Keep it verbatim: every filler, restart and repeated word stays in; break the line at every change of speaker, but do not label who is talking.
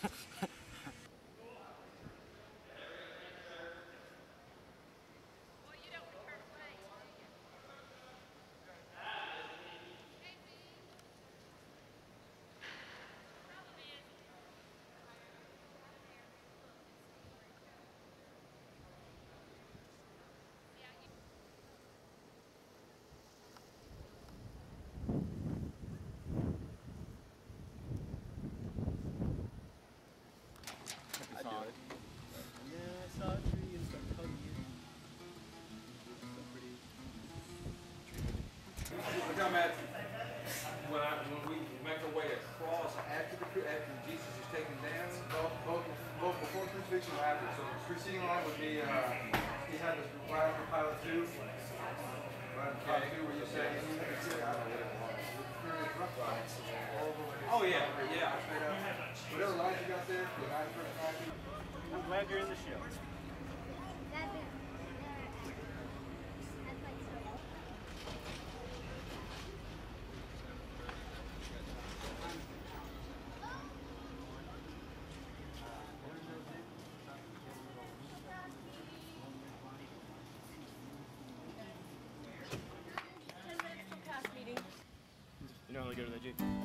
I do it. Yeah, I saw a tree and started hugging it. So pretty.
Look how mad when I when we make our way across after the after Jesus is taken down, both both, both before crucifixion or after. So the preceding line would be uh, he had this right after Pilate two. Right after Pilate two, where you say he had to sit out of it. Oh yeah, yeah. Whatever lines you got there, the nine first nine.
I'm glad you're in the show.
ten minutes till cast meeting.
You know how to go to that, Jake?